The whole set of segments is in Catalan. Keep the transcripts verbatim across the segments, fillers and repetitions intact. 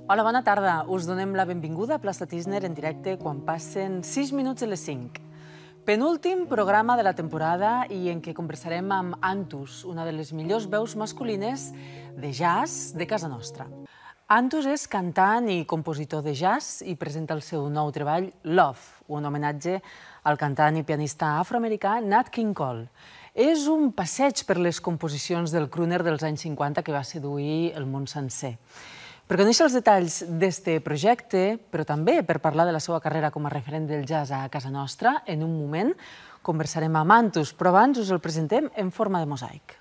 Hola, bona tarda. Us donem la benvinguda a Plaça Tísner en directe quan passen sis minuts a les cinc. Penúltim programa de la temporada i en què conversarem amb Antus, una de les millors veus masculines de jazz de casa nostra. Antus és cantant i compositor de jazz i presenta el seu nou treball Love, un homenatge al cantant i pianista afroamericà Nat King Cole. És un passeig per les composicions del crooner dels anys cinquanta que va seduir el món sencer. Per conèixer els detalls d'este projecte, però també per parlar de la seva carrera com a referent del jazz a casa nostra, en un moment conversarem amb Antus, però abans us el presentem en forma de mosaic.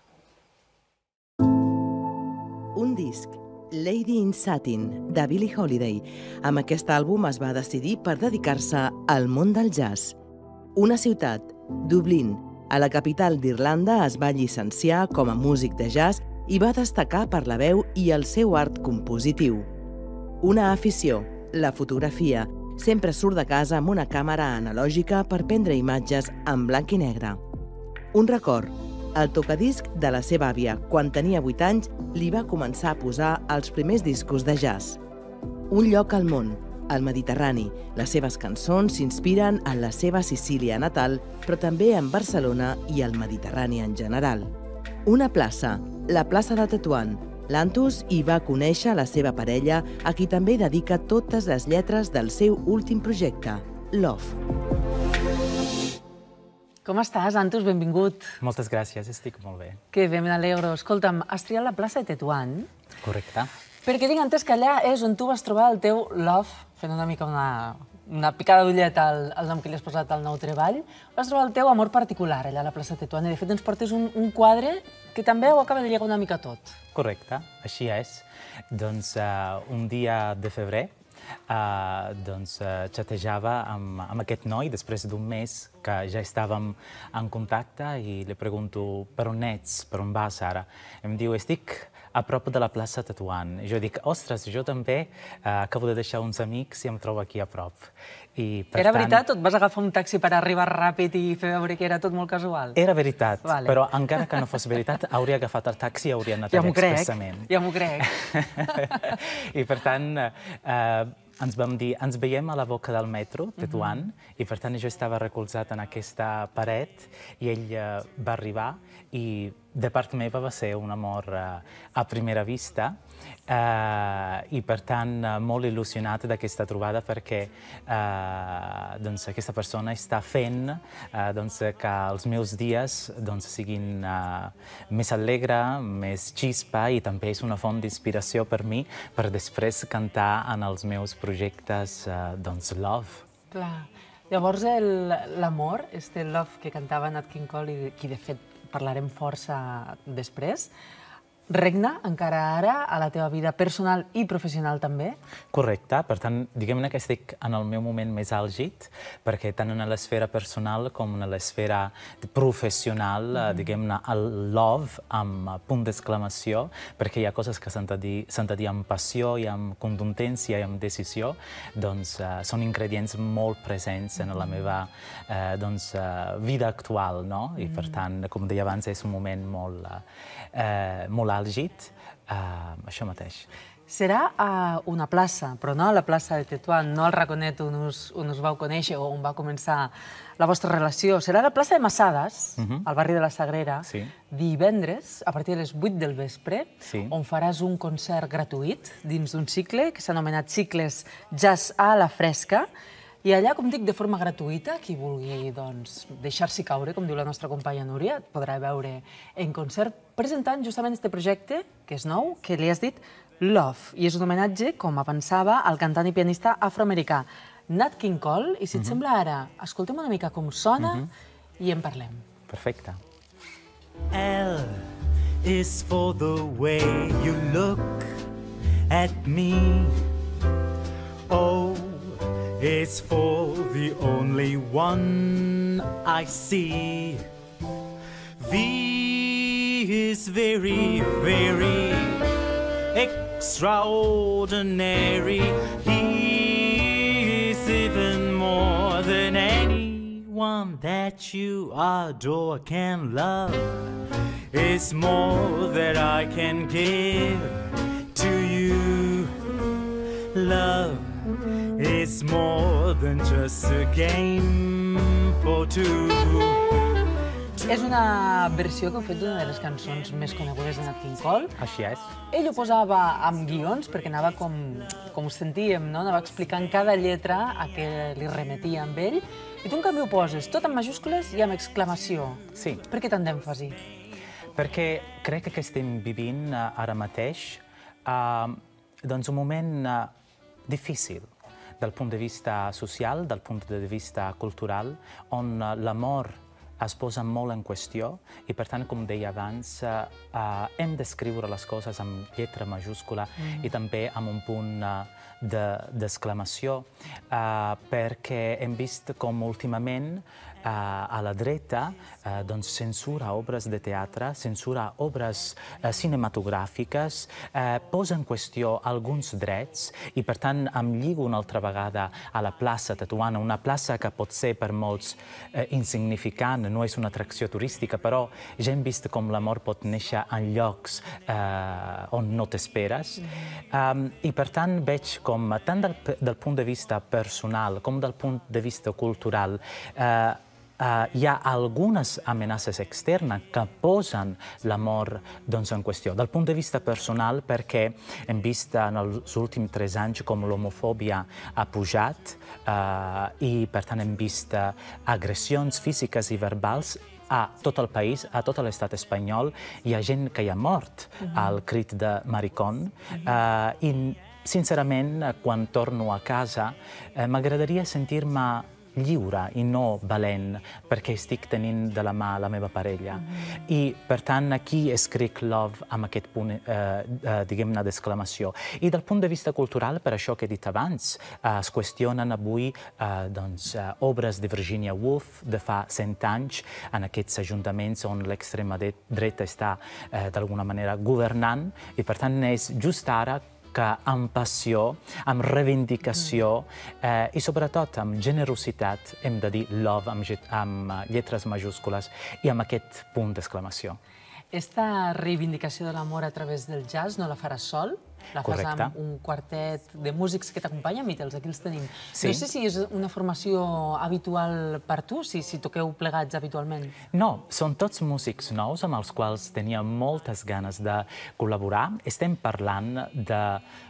Un disc, Lady in Satin, de Billie Holiday. Amb aquest àlbum es va decidir per dedicar-se al món del jazz. Una ciutat, Dublín, a la capital d'Irlanda, es va llicenciar com a músic de jazz i va destacar per la veu i el seu art compositiu. Una afició, la fotografia. Sempre surt de casa amb una càmera analògica per prendre imatges en blanc i negre. Un record, el tocadisc de la seva àvia. Quan tenia vuit anys, li va començar a posar els primers discos de jazz. Un lloc al món, al Mediterrani. Les seves cançons s'inspiren en la seva Sicília natal, però també en Barcelona i el Mediterrani en general. Una plaça, la plaça de Tetuan. L'Antus hi va conèixer la seva parella, a qui també dedica totes les lletres del seu últim projecte, Love. Com estàs, Antus? Benvingut. Moltes gràcies, estic molt bé. Que bé, me n'alegro. Escolta'm, has triat la plaça de Tetuan? Correcte. Perquè tinc entès que allà és on tu vas trobar el teu Love, fent una mica una, una picada d'ullet al, al nom que li has posat al nou treball. Vas trobar el teu amor particular allà a la plaça de Tetuan i de fet ens portes un, un quadre que també ho acaba de lligar una mica tot. Correcte, així és. Doncs uh, un dia de febrer uh, doncs, uh, xatejava amb, amb aquest noi després d'un mes que ja estàvem en contacte i li pregunto per on ets, per on vas ara? Em diu, estic a prop de la plaça Tetuan. Jo dic, ostres, jo també uh, acabo de deixar uns amics i em trobo aquí a prop. I, per era tant, veritat o et vas agafar un taxi per arribar ràpid i fer veure que era tot molt casual? Era veritat, vale. Però encara que no fos veritat, hauria agafat el taxi i hauria anat ja allà expressament. Ja m'ho crec, I per tant, eh, ens vam dir, ens veiem a la boca del metro, Tetuan, uh-huh. i per tant jo estava recolzat en aquesta paret i ell eh, va arribar i de part meva va ser un amor eh, a primera vista eh, i per tant eh, molt il·lusionat d'aquesta trobada perquè eh, doncs, aquesta persona està fent eh, doncs, que els meus dies doncs, siguin eh, més alegre, més xispa i també és una font d'inspiració per mi per després cantar en els meus projectes eh, doncs, Love. Clar. Llavors l'amor, este Love que cantava Nat King Cole i qui de fet parlarem força després, regna encara ara a la teva vida personal i professional també? Correcte. Per tant, diguem-ne que estic en el meu moment més àlgid, perquè tant en l'esfera personal com en l'esfera professional, mm-hmm. diguem-ne, el love amb punt d'exclamació, perquè hi ha coses que s'han de dir, s'han de dir amb passió i amb contundència i amb decisió, doncs uh, són ingredients molt presents en la meva uh, doncs, uh, vida actual, no? I mm-hmm. per tant, com deia abans, és un moment molt, uh, molt àlgid, uh, això mateix. Serà a una plaça, però no a la plaça de Tetuan, no al Raconet on us, on us vau conèixer o on va començar la vostra relació. Serà a la plaça de Massades, uh-huh. al barri de la Sagrera, sí. divendres, a partir de les vuit del vespre, sí. on faràs un concert gratuït dins d'un cicle que s'ha anomenat Cicles Jazz a la Fresca. I allà, com dic, de forma gratuïta, qui vulgui doncs, deixar-s'hi caure, com diu la nostra companya Núria, podrà veure en concert presentant justament aquest projecte, que és nou, que li has dit Love. I és un homenatge, com avançava, al cantant i pianista afroamericà Nat King Cole. I si et sembla ara, escoltem una mica com sona i en parlem. Perfecte. L is for the way you look at me. O is for the only one I see. V is very, very extraordinary. He is even more than anyone that you adore can love. Is more that I can give to you. love is more than just a game for two. És una versió que heu fet d'una de les cançons més conegudes de Nat King Cole. Així és. Ell ho posava amb guions, perquè anava com, com ho sentíem, no? Anava explicant cada lletra a què li remetia amb ell. I tu, en canvi, ho poses tot en majúscules i amb exclamació. Sí. Per què tant d'èmfasi? Perquè crec que estem vivint uh, ara mateix uh, doncs un moment uh, difícil del punt de vista social, del punt de vista cultural, on uh, l'amor es posa molt en qüestió i, per tant, com deia abans, uh, uh, hem d'escriure les coses amb lletra majúscula mm. i també amb un punt uh, d'exclamació, de, uh, perquè hem vist com últimament uh, a la dreta uh, doncs censura obres de teatre, censura obres uh, cinematogràfiques, uh, posa en qüestió alguns drets i, per tant, em lligo una altra vegada a la plaça Tetuan, una plaça que pot ser per molts uh, insignificant, no és una atracció turística, però ja hem vist com l'amor pot néixer en llocs uh, on no t'esperes. Mm. Um, I, per tant, veig com, tant del, del punt de vista personal com del punt de vista cultural, uh, Uh, hi ha algunes amenaces externes que posen l'amor doncs, en qüestió. Del punt de vista personal, perquè hem vist en els últims tres anys com l'homofòbia ha pujat uh, i, per tant, hem vist uh, agressions físiques i verbals a tot el país, a tot l'estat espanyol. Hi ha gent que hi ha mort uh-huh. al crit de maricón. Uh-huh. uh, I, sincerament, quan torno a casa, uh, m'agradaria sentir-me lliure i no valent, perquè estic tenint de la mà la meva parella. Mm-hmm. I, per tant, aquí escric love amb aquest punt, eh, eh, diguem-ne, d'exclamació. I del punt de vista cultural, per això que he dit abans, eh, es qüestionen avui eh, doncs, eh, obres de Virginia Woolf de fa cent anys en aquests ajuntaments on l'extrema dreta està, eh, d'alguna manera, governant, i, per tant, és just ara que amb passió, amb reivindicació eh, i sobretot amb generositat hem de dir love amb, amb lletres majúscules i amb aquest punt d'exclamació. Esta reivindicació de l'amor a través del jazz no la faràs sol? La fas Correcte. amb un quartet de músics que t'acompanyen, Beatles, aquí els tenim. Sí. No sé si és una formació habitual per tu, si, si toqueu plegats habitualment. No, són tots músics nous amb els quals tenia moltes ganes de col·laborar. Estem parlant de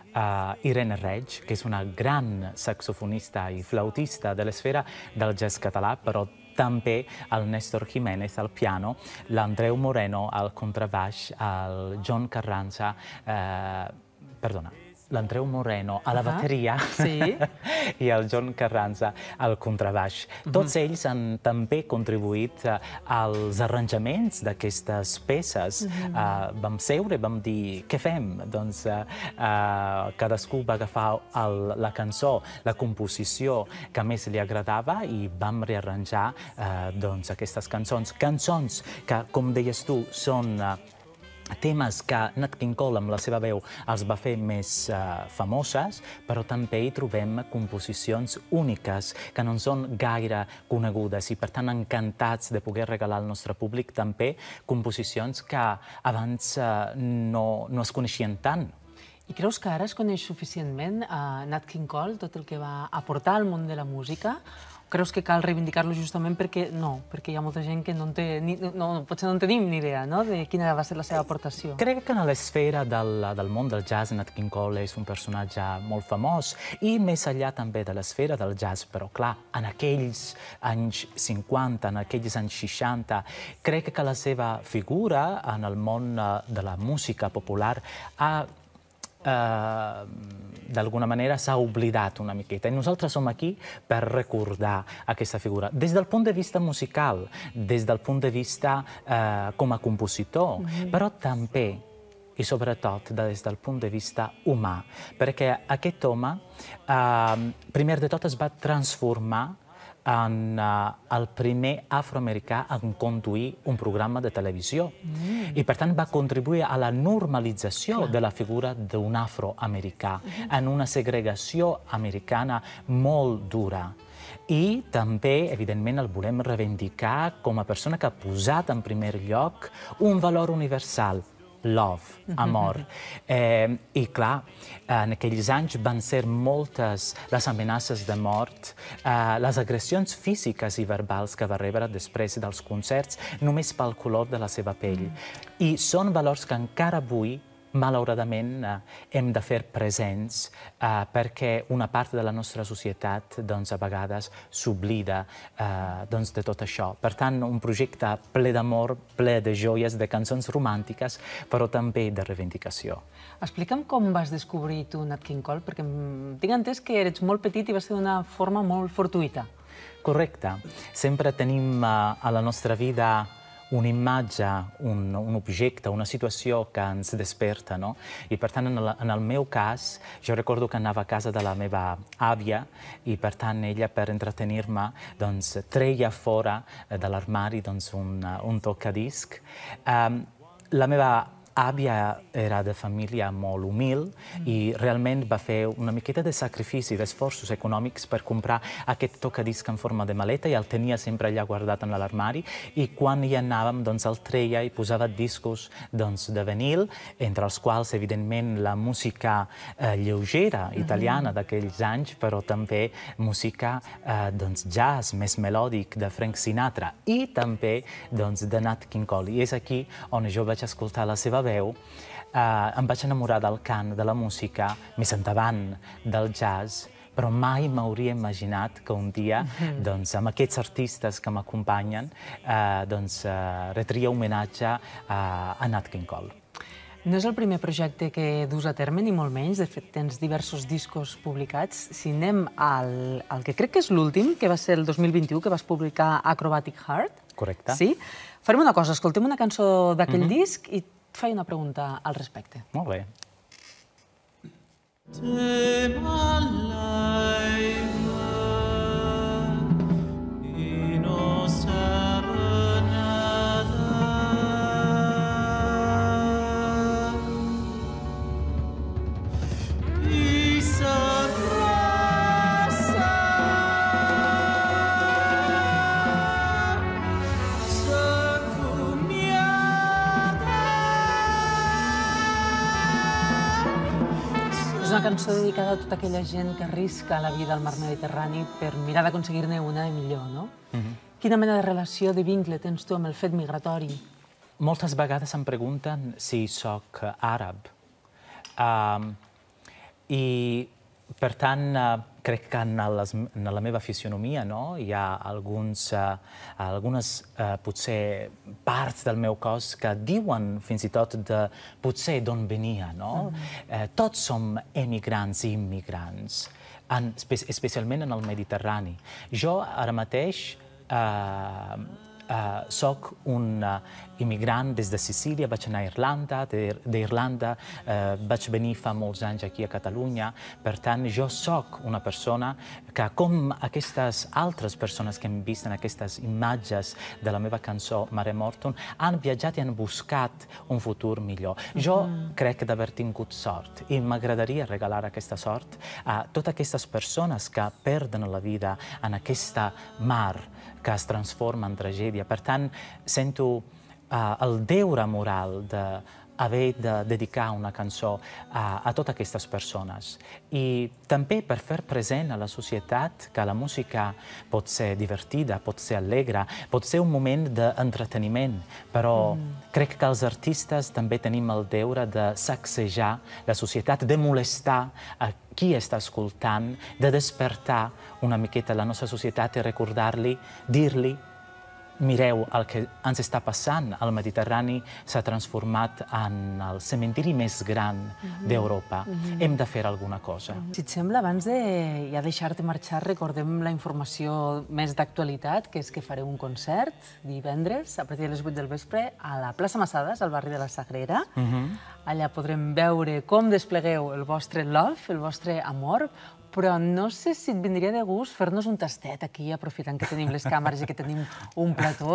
uh, Irene Reig, que és una gran saxofonista i flautista de l'esfera del jazz català, però també el Néstor Jiménez al piano, l'Andreu Moreno al contrabaix, el John Carranza, eh, perdona, l'Andreu Moreno a la bateria sí. i el John Carranza al contrabaix. Uh-huh. Tots ells han també contribuït uh, als arranjaments d'aquestes peces. Uh-huh. uh, vam seure, vam dir, què fem? Doncs uh, uh, cadascú va agafar el, la cançó, la composició que més li agradava i vam rearranjar uh, doncs, aquestes cançons. Cançons que, com deies tu, són uh, temes que Nat King Cole, amb la seva veu, els va fer més uh, famoses, però també hi trobem composicions úniques que no són gaire conegudes i, per tant, encantats de poder regalar al nostre públic també composicions que abans uh, no, no es coneixien tant. I creus que ara es coneix suficientment a Nat King Cole, tot el que va aportar al món de la música? Creus que cal reivindicar-lo justament perquè no, perquè hi ha molta gent que no en té, ni, no, potser no en tenim ni idea, no?, de quina va ser la seva aportació. Crec que en l'esfera del, del món del jazz, Nat King Cole és un personatge molt famós i més enllà també de l'esfera del jazz, però clar, en aquells anys cinquanta, en aquells anys seixanta, crec que la seva figura en el món de la música popular ha Uh, d'alguna manera s'ha oblidat una miqueta. I nosaltres som aquí per recordar aquesta figura. Des del punt de vista musical, des del punt de vista uh, com a compositor, mm-hmm. però també i sobretot des del punt de vista humà, perquè aquest home, uh, primer de tot, es va transformar en uh, el primer afroamericà en conduir un programa de televisió. Mm. I, per tant, va contribuir a la normalització Clar. de la figura d'un afroamericà mm-hmm. en una segregació americana molt dura. I també, evidentment, el volem reivindicar com a persona que ha posat en primer lloc un valor universal, love, amor. Eh, I clar, en aquells anys van ser moltes les amenaces de mort, eh, les agressions físiques i verbals que va rebre després dels concerts només pel color de la seva pell. I són valors que encara avui malauradament eh, hem de fer presents eh, perquè una part de la nostra societat doncs, a vegades s'oblida eh, doncs, de tot això. Per tant, un projecte ple d'amor, ple de joies, de cançons romàntiques, però també de reivindicació. Explica'm com vas descobrir tu Nat King Cole, perquè tinc entès que eres molt petit i va ser d'una forma molt fortuïta. Correcte. Sempre tenim eh, a la nostra vida una imatge, un, un objecte, una situació que ens desperta, no? I per tant, en el, en el meu cas, jo recordo que anava a casa de la meva àvia i per tant ella, per entretenir-me, doncs treia fora de l'armari doncs, un, un tocadisc. Um, la meva àvia era de família molt humil i realment va fer una miqueta de sacrifici, d'esforços econòmics per comprar aquest tocadisc en forma de maleta i el tenia sempre allà guardat en l'armari i quan hi anàvem doncs el treia i posava discos doncs, de vinil, entre els quals evidentment la música eh, lleugera italiana d'aquells anys, però també música eh, doncs, jazz més melòdic de Frank Sinatra i també doncs, de Nat King Cole. I és aquí on jo vaig escoltar la seva veu, eh, em vaig enamorar del cant, de la música, més endavant del jazz, però mai m'hauria imaginat que un dia, doncs, amb aquests artistes que m'acompanyen, eh, doncs, eh, retria homenatge a, a Nat King Cole. No és el primer projecte que dus a terme, ni molt menys. De fet, tens diversos discos publicats. Si anem al, al que crec que és l'últim, que va ser el dos mil vint-i-u, que vas publicar Acrobatic Heart. Correcte. Sí? Farem una cosa, escoltem una cançó d'aquell mm-hmm. disc i et faig una pregunta al respecte. Molt bé. És una cançó dedicada a tota aquella gent que arrisca la vida al mar Mediterrani per mirar d'aconseguir-ne una de millor, no? Mm-hmm. Quina mena de relació, de vincle tens tu amb el fet migratori? Moltes vegades em pregunten si soc àrab. Um, I, per tant, uh, crec que en, les, en la meva fisionomia no, hi ha alguns, uh, algunes, uh, potser, parts del meu cos que diuen fins i tot de potser d'on venia, no? Mm-hmm. uh, tots som emigrants i immigrants, en, espe especialment en el Mediterrani. Jo, ara mateix, uh, Uh, soc un uh, immigrant des de Sicília, vaig anar a Irlanda, d'Irlanda uh, vaig venir fa molts anys aquí a Catalunya. Per tant, jo soc una persona que, com aquestes altres persones que hem vist en aquestes imatges de la meva cançó Mare Mortum, han viatjat i han buscat un futur millor. Mm-hmm. Jo crec d'haver tingut sort i m'agradaria regalar aquesta sort a totes aquestes persones que perden la vida en aquesta mar que es transforma en tragèdia. Per tant, sento uh, el deure moral d'haver de dedicar una cançó a, a totes aquestes persones. I també per fer present a la societat que la música pot ser divertida, pot ser alegre, pot ser un moment d'entreteniment, però mm. crec que els artistes també tenim el deure de sacsejar la societat, de molestar a qui està escoltant, de despertar una miqueta la nostra societat i recordar-li, dir-li, mireu el que ens està passant. El Mediterrani s'ha transformat en el cementiri més gran d'Europa. Mm-hmm. Hem de fer alguna cosa. Si et sembla, abans de ja deixar-te marxar, recordem la informació més d'actualitat, que és que fareu un concert divendres, a partir de les vuit del vespre, a la plaça Massades, al barri de la Sagrera. Mm-hmm. Allà podrem veure com desplegueu el vostre love, el vostre amor, però no sé si et vindria de gust fer-nos un tastet aquí, aprofitant que tenim les càmeres i que tenim un plató.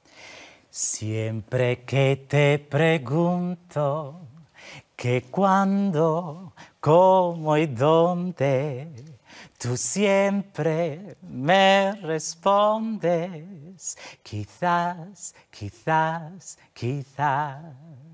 Siempre que te pregunto que cuándo, cómo y dónde, tú siempre me respondes, quizás, quizás, quizás.